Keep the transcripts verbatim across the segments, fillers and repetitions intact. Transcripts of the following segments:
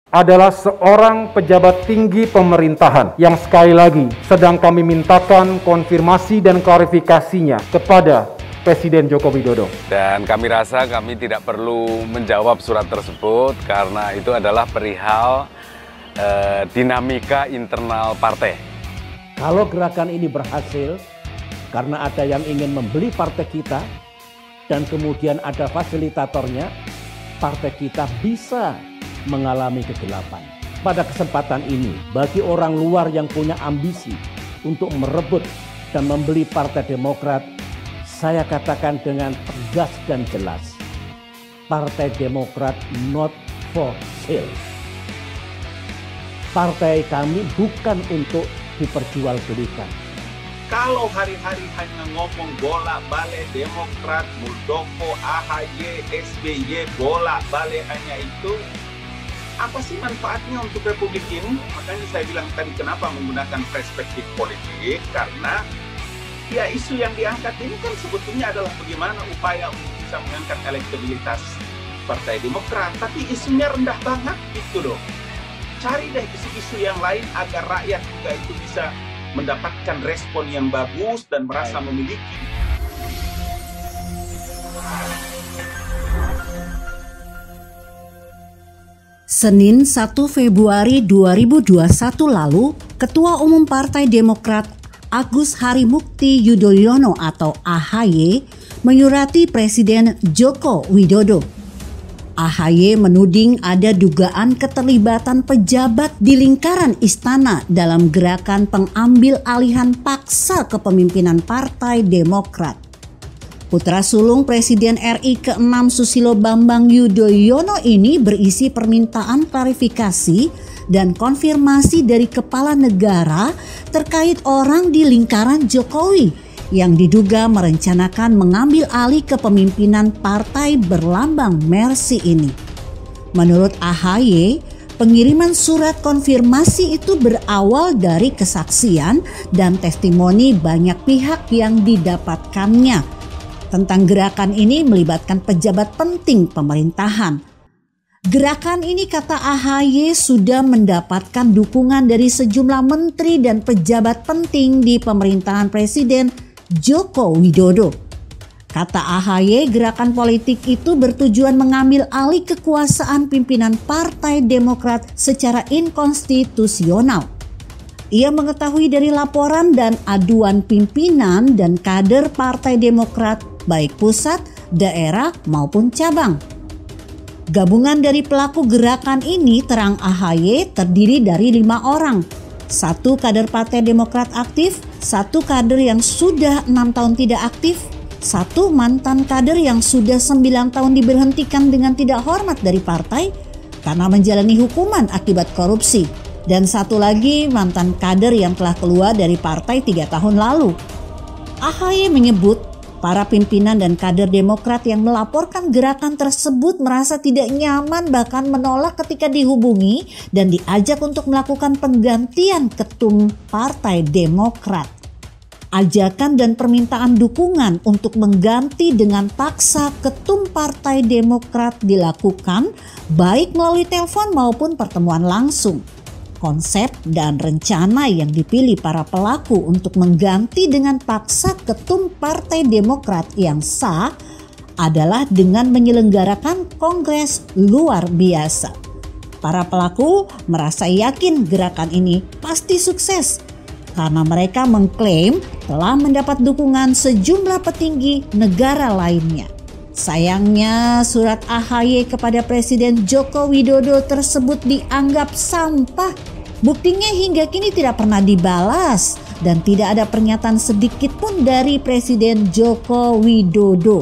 adalah seorang pejabat tinggi pemerintahan yang sekali lagi sedang kami mintakan konfirmasi dan klarifikasinya kepada Presiden Joko Widodo. Dan kami rasa kami tidak perlu menjawab surat tersebut karena itu adalah perihal eh, dinamika internal partai. Kalau gerakan ini berhasil karena ada yang ingin membeli partai kita dan kemudian ada fasilitatornya, partai kita bisa mengalami kegelapan. Pada kesempatan ini, bagi orang luar yang punya ambisi untuk merebut dan membeli Partai Demokrat, saya katakan dengan tegas dan jelas, Partai Demokrat not for sale. Partai kami bukan untuk diperjualbelikan. Kalau hari-hari hanya ngomong bolak-balik Demokrat, Muldoko, A H Y, S B Y, bolak-balik hanya itu, apa sih manfaatnya untuk Republik ini? Makanya saya bilang tadi kenapa menggunakan perspektif politik, karena ya isu yang diangkat ini kan sebetulnya adalah bagaimana upaya untuk bisa mengangkat elektabilitas Partai Demokrat, tapi isunya rendah banget gitu loh. Cari deh isu-isu yang lain agar rakyat juga itu bisa mendapatkan respon yang bagus dan merasa memiliki. Senin satu Februari dua ribu dua puluh satu lalu, Ketua Umum Partai Demokrat Agus Harimukti Yudhoyono atau A H Y menyurati Presiden Joko Widodo. A H Y menuding ada dugaan keterlibatan pejabat di lingkaran istana dalam gerakan pengambil alihan paksa kepemimpinan Partai Demokrat. Putra sulung Presiden R I keenam Susilo Bambang Yudhoyono ini berisi permintaan klarifikasi dan konfirmasi dari kepala negara terkait orang di lingkaran Jokowi yang diduga merencanakan mengambil alih kepemimpinan partai berlambang Mercy ini. Menurut A H Y, pengiriman surat konfirmasi itu berawal dari kesaksian dan testimoni banyak pihak yang didapatkannya. Tentang gerakan ini melibatkan pejabat penting pemerintahan. Gerakan ini, kata A H Y, sudah mendapatkan dukungan dari sejumlah menteri dan pejabat penting di pemerintahan Presiden Joko Widodo. Kata A H Y, gerakan politik itu bertujuan mengambil alih kekuasaan pimpinan Partai Demokrat secara inkonstitusional. Ia mengetahui dari laporan dan aduan pimpinan dan kader Partai Demokrat baik pusat, daerah maupun cabang. Gabungan dari pelaku gerakan ini, terang A H Y, terdiri dari lima orang. Satu kader Partai Demokrat aktif, satu kader yang sudah enam tahun tidak aktif, satu mantan kader yang sudah sembilan tahun diberhentikan dengan tidak hormat dari partai karena menjalani hukuman akibat korupsi, dan satu lagi mantan kader yang telah keluar dari partai tiga tahun lalu. A H Y menyebut para pimpinan dan kader Demokrat yang melaporkan gerakan tersebut merasa tidak nyaman, bahkan menolak ketika dihubungi dan diajak untuk melakukan penggantian ketum Partai Demokrat. Ajakan dan permintaan dukungan untuk mengganti dengan paksa ketum Partai Demokrat dilakukan baik melalui telepon maupun pertemuan langsung. Konsep dan rencana yang dipilih para pelaku untuk mengganti dengan paksa ketum Partai Demokrat yang sah adalah dengan menyelenggarakan kongres luar biasa. Para pelaku merasa yakin gerakan ini pasti sukses karena mereka mengklaim telah mendapat dukungan sejumlah petinggi negara lainnya. Sayangnya surat A H Y kepada Presiden Joko Widodo tersebut dianggap sampah. Buktinya hingga kini tidak pernah dibalas dan tidak ada pernyataan sedikit pun dari Presiden Joko Widodo.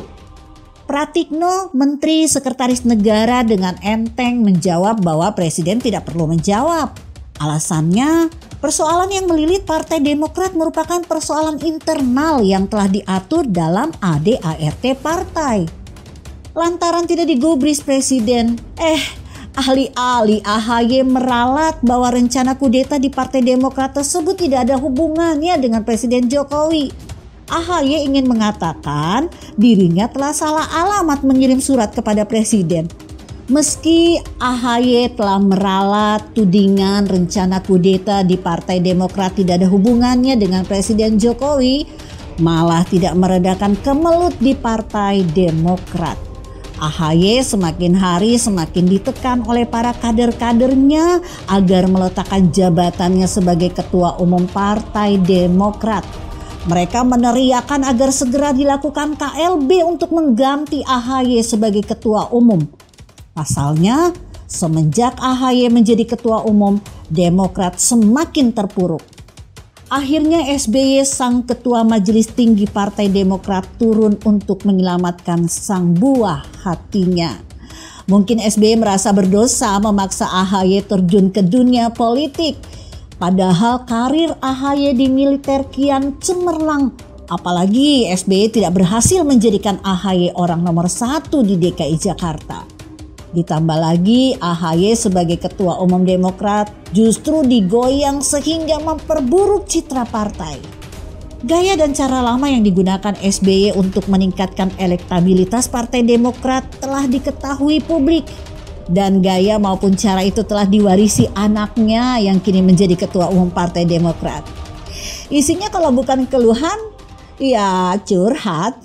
Pratikno, Menteri Sekretaris Negara, dengan enteng menjawab bahwa Presiden tidak perlu menjawab. Alasannya, persoalan yang melilit Partai Demokrat merupakan persoalan internal yang telah diatur dalam A D A R T partai. Lantaran tidak digubris Presiden, eh ahli-ahli A H Y meralat bahwa rencana kudeta di Partai Demokrat tersebut tidak ada hubungannya dengan Presiden Jokowi. A H Y ingin mengatakan dirinya telah salah alamat mengirim surat kepada Presiden. Meski A H Y telah meralat tudingan rencana kudeta di Partai Demokrat tidak ada hubungannya dengan Presiden Jokowi, malah tidak meredakan kemelut di Partai Demokrat. A H Y semakin hari semakin ditekan oleh para kader-kadernya agar meletakkan jabatannya sebagai Ketua Umum Partai Demokrat. Mereka meneriakan agar segera dilakukan K L B untuk mengganti A H Y sebagai Ketua Umum. Pasalnya, semenjak A H Y menjadi Ketua Umum, Demokrat semakin terpuruk. Akhirnya S B Y sang Ketua Majelis Tinggi Partai Demokrat turun untuk menyelamatkan sang buah hatinya. Mungkin S B Y merasa berdosa memaksa A H Y terjun ke dunia politik. Padahal karir A H Y di militer kian cemerlang. Apalagi S B Y tidak berhasil menjadikan A H Y orang nomor satu di D K I Jakarta. Ditambah lagi A H Y sebagai Ketua Umum Demokrat justru digoyang sehingga memperburuk citra partai. Gaya dan cara lama yang digunakan S B Y untuk meningkatkan elektabilitas Partai Demokrat telah diketahui publik. Dan gaya maupun cara itu telah diwarisi anaknya yang kini menjadi Ketua Umum Partai Demokrat. Isinya kalau bukan keluhan, ya curhat.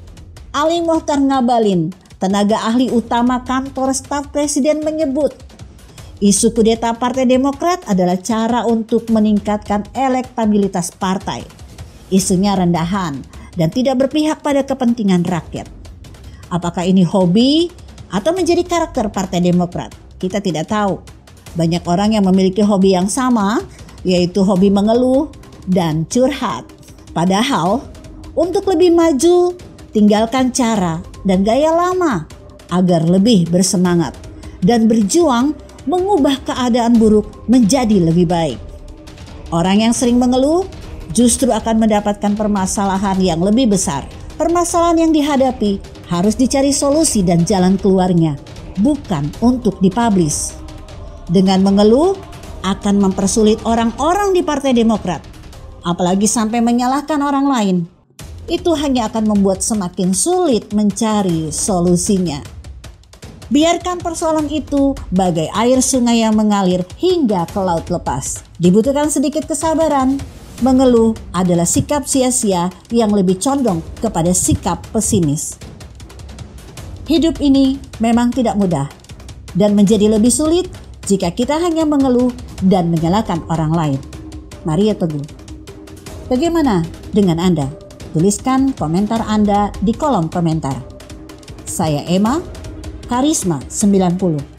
Ali Mohtar Ngabalin, tenaga ahli utama kantor staf presiden menyebut, isu kudeta Partai Demokrat adalah cara untuk meningkatkan elektabilitas partai. Isunya rendahan dan tidak berpihak pada kepentingan rakyat. Apakah ini hobi atau menjadi karakter Partai Demokrat? Kita tidak tahu. Banyak orang yang memiliki hobi yang sama, yaitu hobi mengeluh dan curhat. Padahal, untuk lebih maju, tinggalkan cara dan gaya lama agar lebih bersemangat dan berjuang mengubah keadaan buruk menjadi lebih baik. Orang yang sering mengeluh justru akan mendapatkan permasalahan yang lebih besar. Permasalahan yang dihadapi harus dicari solusi dan jalan keluarnya, bukan untuk dipublish. Dengan mengeluh akan mempersulit orang-orang di Partai Demokrat, apalagi sampai menyalahkan orang lain. Itu hanya akan membuat semakin sulit mencari solusinya. Biarkan persoalan itu bagai air sungai yang mengalir hingga ke laut lepas. Dibutuhkan sedikit kesabaran. Mengeluh adalah sikap sia-sia yang lebih condong kepada sikap pesimis. Hidup ini memang tidak mudah dan menjadi lebih sulit jika kita hanya mengeluh dan menyalahkan orang lain. Maria Teguh. Bagaimana dengan Anda? Tuliskan komentar Anda di kolom komentar. Saya Emma, Karisma sembilan puluh.